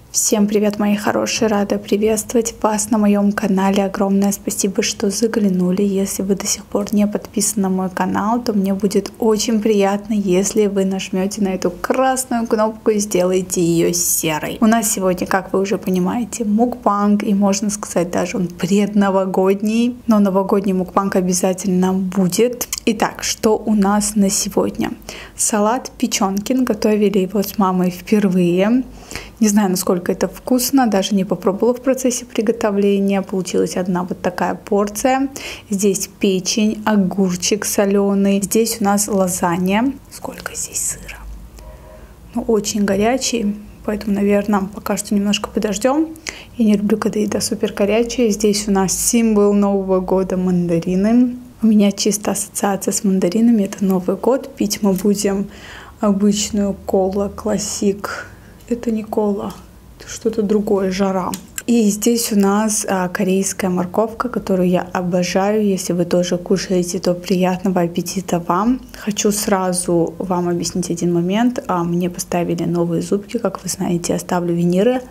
Всем привет, мои хорошие! Рада приветствовать вас на моем канале. Огромное спасибо, что заглянули. Если вы до сих пор не подписаны на мой канал, то мне будет очень приятно, если вы нажмете на эту красную кнопку и сделаете ее серой. У нас сегодня, как вы уже понимаете, мукбанг, и можно сказать, даже он предновогодний, но новогодний мукбанг обязательно будет. Итак, что у нас на сегодня? Салат Печенкин. Готовили его с мамой впервые. Не знаю, насколько это вкусно, даже не попробовала в процессе приготовления. Получилась одна вот такая порция. Здесь печень, огурчик соленый. Здесь у нас лазанья. Сколько здесь сыра? Ну, очень горячий, поэтому, наверное, пока что немножко подождем. Я не люблю, когда еда супер горячая. Здесь у нас символ Нового года — мандарины. У меня чисто ассоциация с мандаринами. Это Новый год. Пить мы будем обычную кола классик. Это не кола, это что-то другое, жара. И здесь у нас корейская морковка, которую я обожаю. Если вы тоже кушаете, то приятного аппетита вам. Хочу сразу вам объяснить один момент. Мне поставили новые зубки, как вы знаете, я ставлю виниры.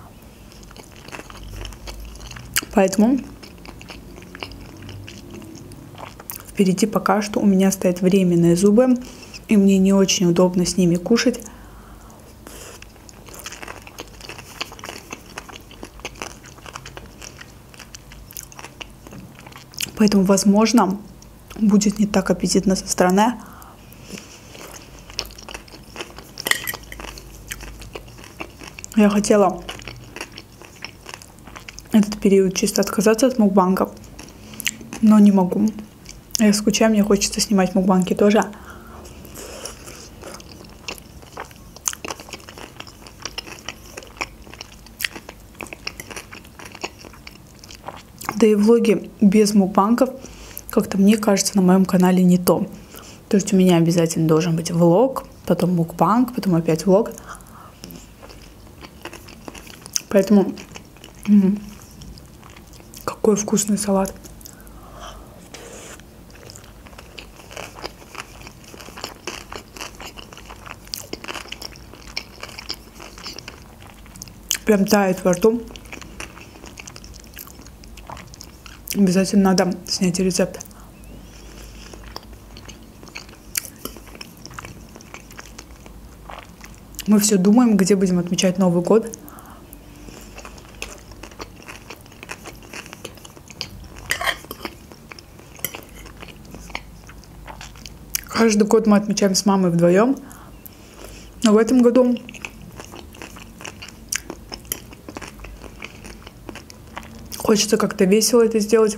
Поэтому впереди пока что у меня стоят временные зубы, и мне не очень удобно с ними кушать. Поэтому, возможно, будет не так аппетитно со стороны. Я хотела этот период чисто отказаться от мукбангов, но не могу. Я скучаю, мне хочется снимать мукбанги тоже. Да и влоги без мукбангов, как-то мне кажется, на моем канале не то. То есть у меня обязательно должен быть влог, потом мукбанг, потом опять влог. Поэтому какой вкусный салат. Прям тает во рту. Обязательно надо снять рецепт. Мы все думаем, где будем отмечать Новый год. Каждый год мы отмечаем с мамой вдвоем. Но в этом году хочется как-то весело это сделать.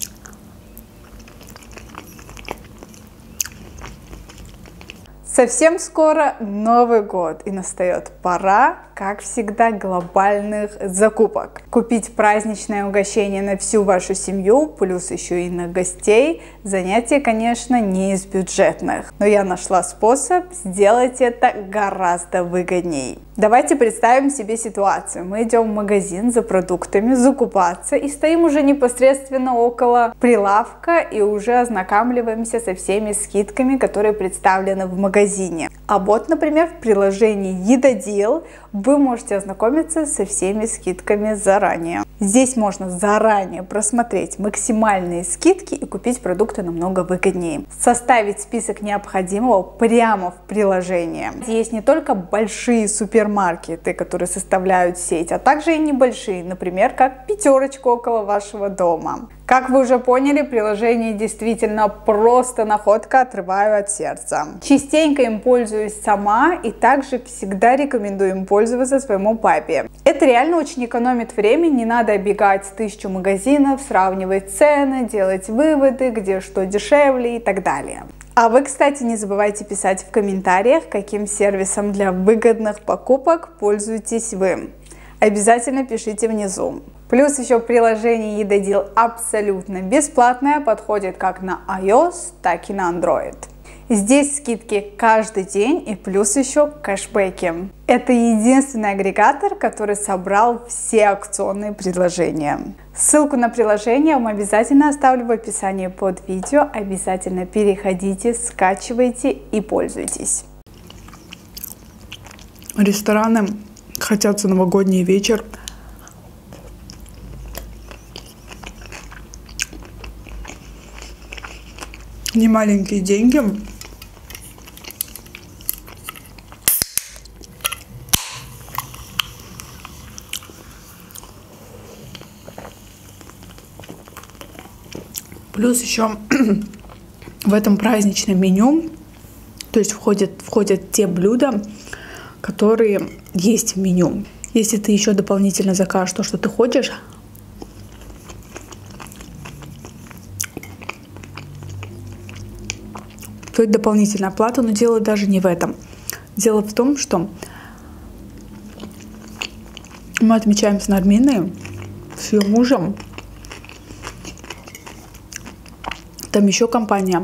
Совсем скоро Новый год, и настает пора, как всегда, глобальных закупок. Купить праздничное угощение на всю вашу семью, плюс еще и на гостей. Занятие, конечно, не из бюджетных, но я нашла способ сделать это гораздо выгодней. Давайте представим себе ситуацию. Мы идем в магазин за продуктами закупаться и стоим уже непосредственно около прилавка и уже ознакомливаемся со всеми скидками, которые представлены в магазине. А вот, например, в приложении Едодил вы можете ознакомиться со всеми скидками заранее. Здесь можно заранее просмотреть максимальные скидки и купить продукты намного выгоднее. Составить список необходимого прямо в приложении. Есть не только большие супермаркеты, которые составляют сеть, а также и небольшие, например, как Пятерочка около вашего дома. Как вы уже поняли, приложение действительно просто находка, отрываю от сердца. Частенько им пользуюсь сама и также всегда рекомендую им пользоваться своему папе. Это реально очень экономит время, не надо оббегать 1000 магазинов, сравнивать цены, делать выводы, где что дешевле и так далее. А вы, кстати, не забывайте писать в комментариях, каким сервисом для выгодных покупок пользуетесь вы. Обязательно пишите внизу. Плюс еще приложение Едодил абсолютно бесплатное, подходит как на iOS, так и на Android. Здесь скидки каждый день и плюс еще кэшбэки. Это единственный агрегатор, который собрал все акционные предложения. Ссылку на приложение я вам обязательно оставлю в описании под видео. Обязательно переходите, скачивайте и пользуйтесь. Рестораны хотят за новогодний вечер. Не маленькие деньги. Плюс еще в этом праздничном меню, то есть входят те блюда, которые есть в меню. Если ты еще дополнительно закажешь то, что ты хочешь, то это дополнительная оплата, но дело даже не в этом. Дело в том, что мы отмечаем с Нарминой, с ее мужем, там еще компания.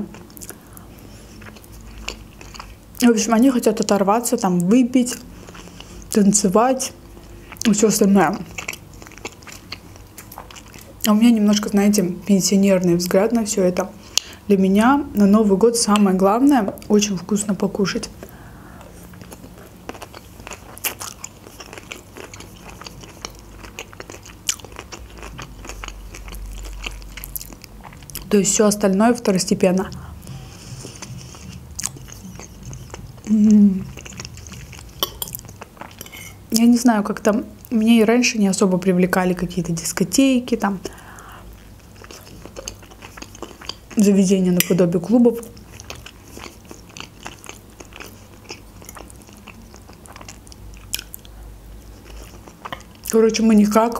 В общем, они хотят оторваться, там выпить, танцевать и все остальное. А у меня немножко, знаете, пенсионерный взгляд на все это. Для меня на Новый год самое главное — очень вкусно покушать. То есть все остальное второстепенно. Я не знаю, как там. Меня и раньше не особо привлекали какие-то дискотеки, там заведения наподобие клубов. Короче, мы никак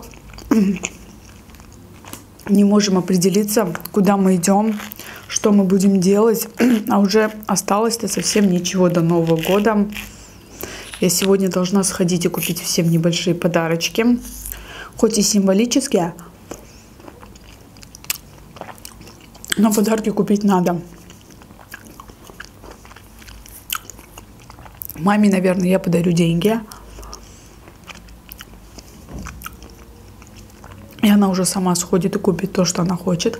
не можем определиться, куда мы идем, что мы будем делать. А уже осталось-то совсем ничего до Нового года. Я сегодня должна сходить и купить всем небольшие подарочки. Хоть и символические, но подарки купить надо. Маме, наверное, я подарю деньги. И она уже сама сходит и купит то, что она хочет.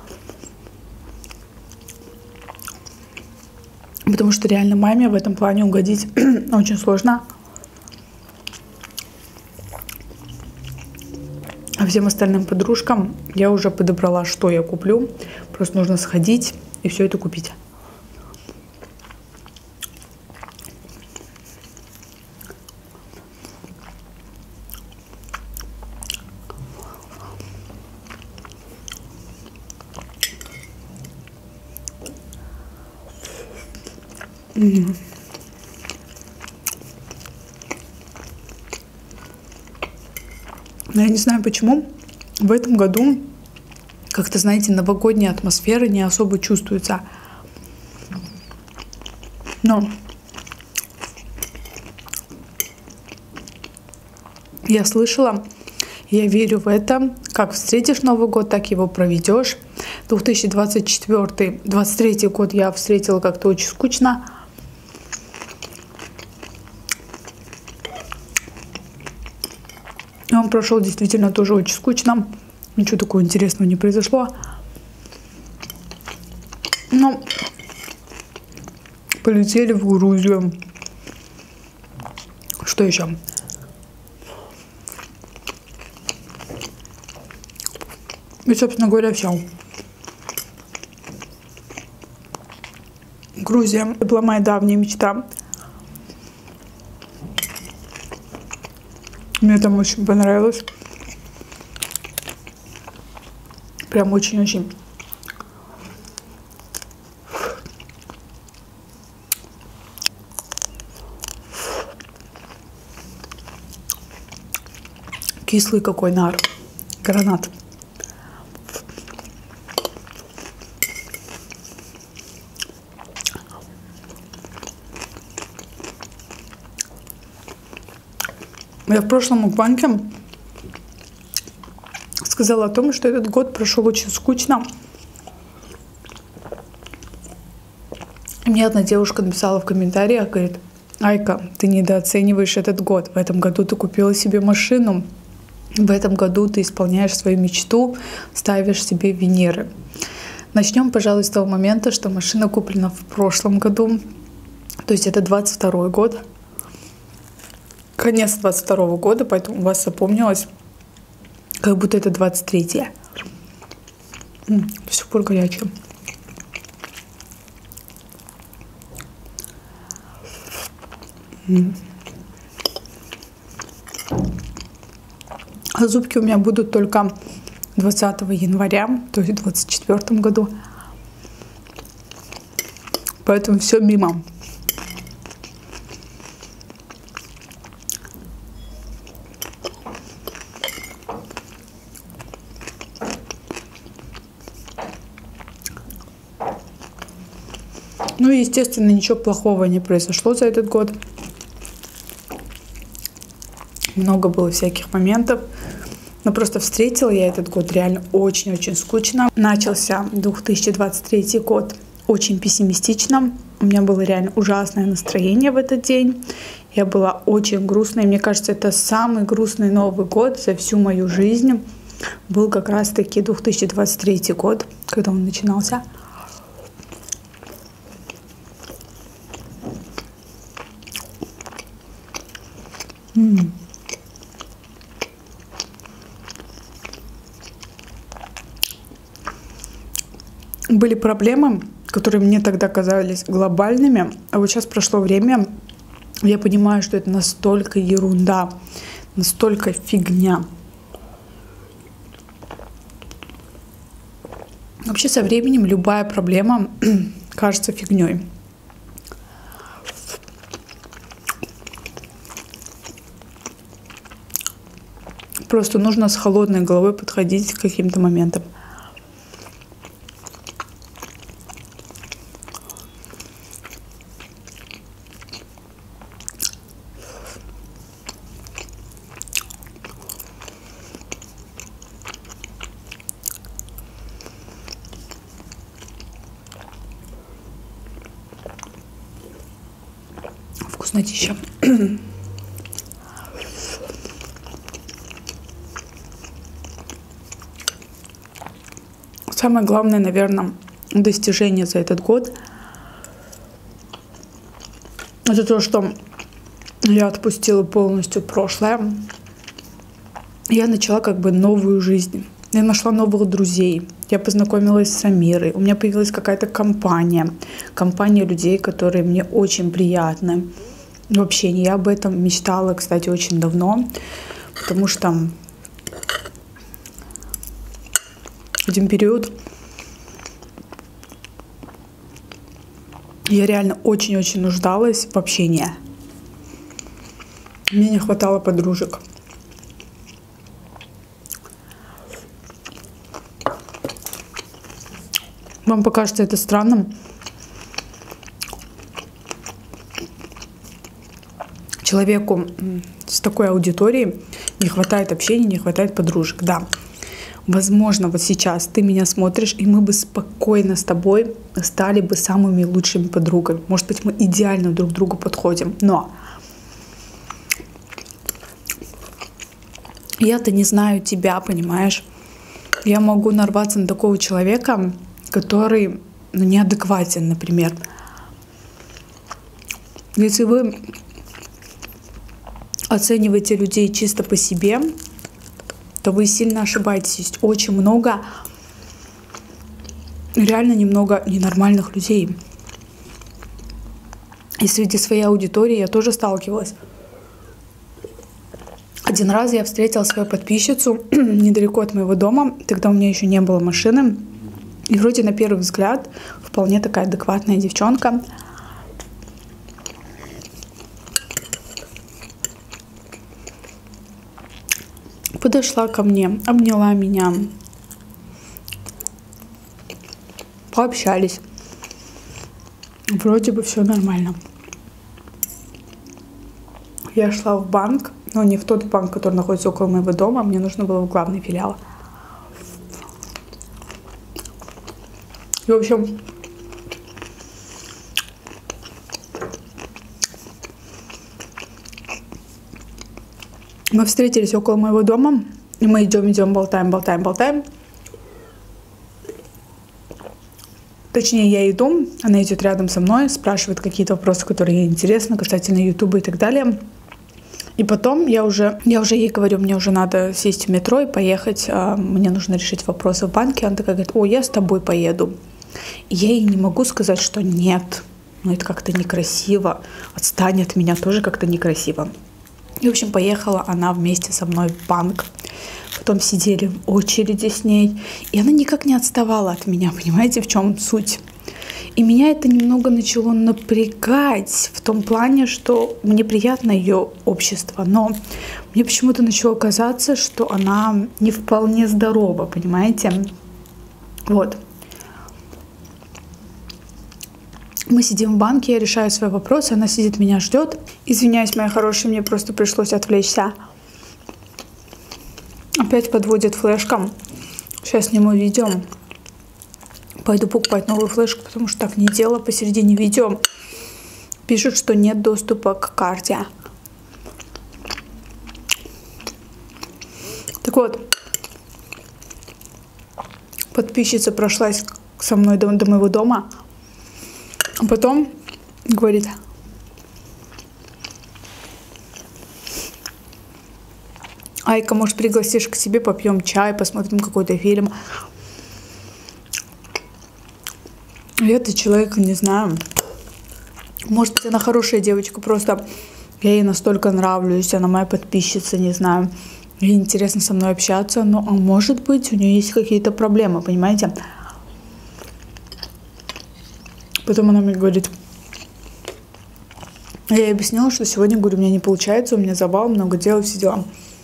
Потому что реально маме в этом плане угодить очень сложно. А всем остальным подружкам я уже подобрала, что я куплю. Просто нужно сходить и все это купить. Но я не знаю почему в этом году как-то, знаете, новогодняя атмосфера не особо чувствуется. Но я слышала, я верю в это. Как встретишь Новый год, так его проведешь. 2023 год я встретила как-то очень скучно. Он прошел действительно тоже очень скучно. Ничего такого интересного не произошло. Но полетели в Грузию. Что еще? И, собственно говоря, все. Грузия была моя давняя мечта. Мне там очень понравилось. Прям очень-очень. Кислый какой нар. Гранат. Я в прошлом мукбанге сказала о том, что этот год прошел очень скучно. И мне одна девушка написала в комментариях, говорит: Айка, ты недооцениваешь этот год. В этом году ты купила себе машину. В этом году ты исполняешь свою мечту, ставишь себе Венеры. Начнем, пожалуй, с того момента, что машина куплена в прошлом году. То есть это 22 год. конец 22 года, поэтому у вас запомнилось, как будто это 23-е. До сих пор горячее. А зубки у меня будут только 20 января, то есть в 24 году. Поэтому все мимо. Ну и, естественно, ничего плохого не произошло за этот год. Много было всяких моментов. Но просто встретила я этот год реально очень-очень скучно. Начался 2023 год очень пессимистично. У меня было реально ужасное настроение в этот день. Я была очень грустной. Мне кажется, это самый грустный Новый год за всю мою жизнь. Был как раз-таки 2023 год, когда он начинался. Были проблемы, которые мне тогда казались глобальными, а вот сейчас прошло время, я понимаю, что это настолько ерунда, настолько фигня. Вообще со временем любая проблема кажется фигней. Просто нужно с холодной головой подходить к каким-то моментам. Вкуснотища. Самое главное, наверное, достижение за этот год — это то, что я отпустила полностью прошлое. Я начала как бы новую жизнь. Я нашла новых друзей. Я познакомилась с Амирой. У меня появилась какая-то компания. Компания людей, которые мне очень приятны в общении. Я об этом мечтала, кстати, очень давно. Потому что один период я реально очень-очень нуждалась в общении. Мне не хватало подружек. Вам покажется это странным. Человеку с такой аудиторией не хватает общения, не хватает подружек. Да, возможно, вот сейчас ты меня смотришь, и мы бы спокойно с тобой стали бы самыми лучшими подругами. Может быть, мы идеально друг к другу подходим, но я-то не знаю тебя, понимаешь? Я могу нарваться на такого человека, который неадекватен, например. Если вы оцениваете людей чисто по себе, то вы сильно ошибаетесь. Есть очень много, реально немного ненормальных людей. И среди своей аудитории я тоже сталкивалась. Один раз я встретила свою подписчицу недалеко от моего дома. Тогда у меня еще не было машины. И вроде на первый взгляд вполне такая адекватная девчонка. Подошла ко мне, обняла меня. Пообщались. Вроде бы все нормально. Я шла в банк, но не в тот банк, который находится около моего дома. Мне нужно было в главный филиал. И, в общем, мы встретились около моего дома, и мы идем, болтаем. Точнее, я иду, она идет рядом со мной, спрашивает какие-то вопросы, которые ей интересны, касательно Ютуба и так далее. И потом я уже ей говорю, мне уже надо сесть в метро и поехать, мне нужно решить вопросы в банке. Она такая говорит: о, я с тобой поеду. И я ей не могу сказать, что нет, ну это как-то некрасиво, отстань от меня, тоже как-то некрасиво. И, в общем, поехала она вместе со мной в банк. Потом сидели в очереди с ней, и она никак не отставала от меня, понимаете, в чем суть? И меня это немного начало напрягать в том плане, что мне приятно ее общество, но мне почему-то начало казаться, что она не вполне здорова, понимаете? Вот. Мы сидим в банке, я решаю свои вопросы, она сидит, меня ждет. Извиняюсь, моя хорошая, мне просто пришлось отвлечься. Опять подводит флешка. Сейчас сниму видео. Пойду покупать новую флешку, потому что так не делала посередине видео. Пишут, что нет доступа к карте. Так вот, подписчица прошлась со мной до моего дома. А потом говорит: Айка, может, пригласишь к себе, попьем чай, посмотрим какой-то фильм. Я-то человека не знаю. Может быть, она хорошая девочка, просто я ей настолько нравлюсь, она моя подписчица, не знаю. Ей интересно со мной общаться, но а может быть, у нее есть какие-то проблемы, понимаете? Потом она мне говорит, я ей объяснила, что сегодня, говорю, у меня не получается, у меня завал, много дел, все дела.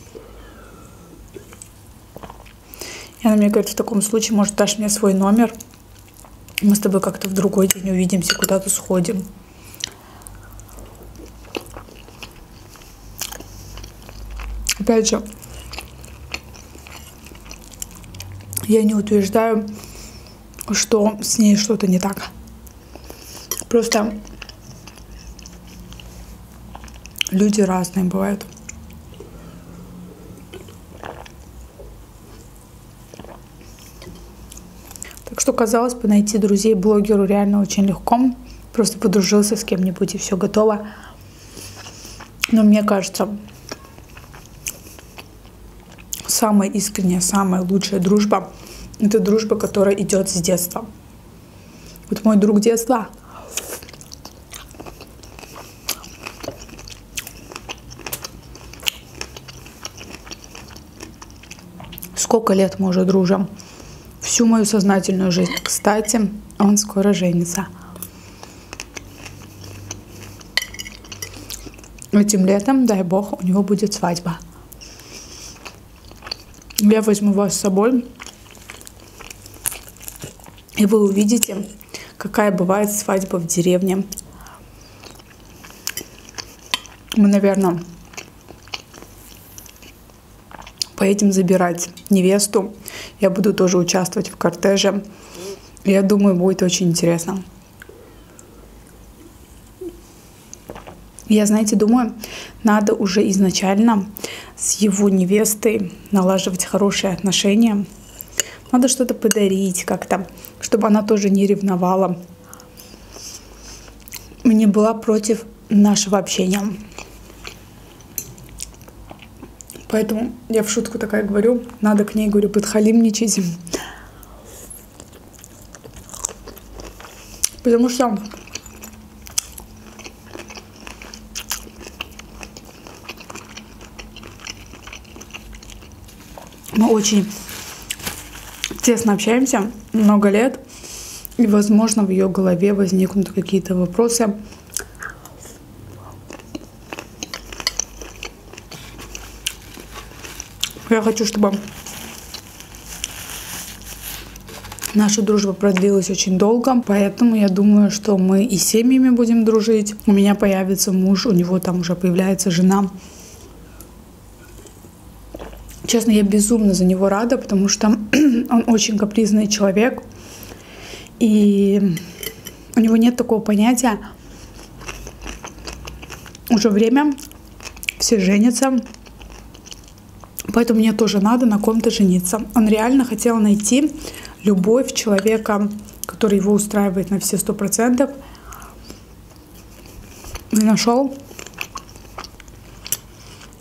И она мне говорит, в таком случае, может, дашь мне свой номер, мы с тобой как-то в другой день увидимся, куда-то сходим. Опять же, я не утверждаю, что с ней что-то не так. Просто люди разные бывают. Так что, казалось бы, найти друзей блогеру реально очень легко. Просто подружился с кем-нибудь и все готово. Но мне кажется, самая искренняя, самая лучшая дружба — это дружба, которая идет с детства. Вот мой друг детства, сколько лет мы уже дружим? Всю мою сознательную жизнь. Кстати, он скоро женится. Этим летом, дай бог, у него будет свадьба. Я возьму вас с собой, и вы увидите, какая бывает свадьба в деревне. Мы, наверное, поедем забирать невесту. Я буду тоже участвовать в кортеже. Я думаю, будет очень интересно. Я, знаете, думаю, надо уже изначально с его невестой налаживать хорошие отношения. Надо что-то подарить как-то, чтобы она тоже не ревновала, не была против нашего общения. Поэтому я в шутку такая говорю, надо к ней, говорю, подхалимничать. Потому что мы очень тесно общаемся, много лет, и, возможно, в ее голове возникнут какие-то вопросы. Я хочу, чтобы наша дружба продлилась очень долго, поэтому я думаю, что мы и с семьями будем дружить. У меня появится муж, у него там уже появляется жена. Честно, я безумно за него рада, потому что он очень капризный человек. И у него нет такого понятия. Уже время, все женятся. Поэтому мне тоже надо на ком-то жениться. Он реально хотел найти любовь человека, который его устраивает на все 100%. И нашел.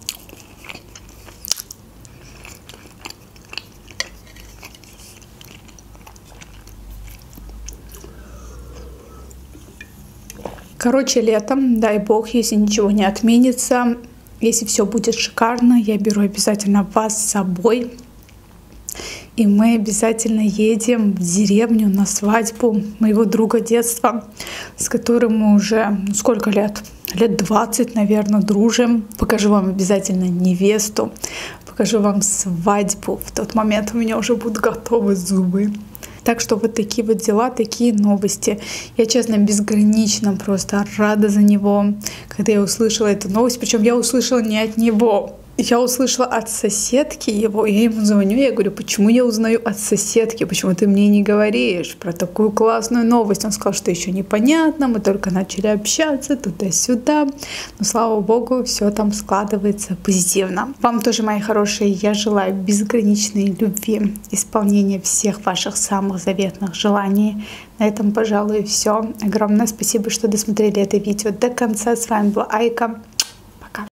Короче, летом, дай бог, если ничего не отменится, если все будет шикарно, я беру обязательно вас с собой. И мы обязательно едем в деревню на свадьбу моего друга детства, с которым мы уже сколько лет? Лет 20, наверное, дружим. Покажу вам обязательно невесту, покажу вам свадьбу. В тот момент у меня уже будут готовы зубы. Так что вот такие вот дела, такие новости. Я, честно, безгранично просто рада за него, когда я услышала эту новость. Причем я услышала не от него. Я услышала от соседки его, я ему звоню, я говорю, почему я узнаю от соседки, почему ты мне не говоришь про такую классную новость? Он сказал, что еще непонятно, мы только начали общаться туда-сюда, но слава богу, все там складывается позитивно. Вам тоже, мои хорошие, я желаю безграничной любви, исполнения всех ваших самых заветных желаний. На этом, пожалуй, все. Огромное спасибо, что досмотрели это видео до конца. С вами была Айка.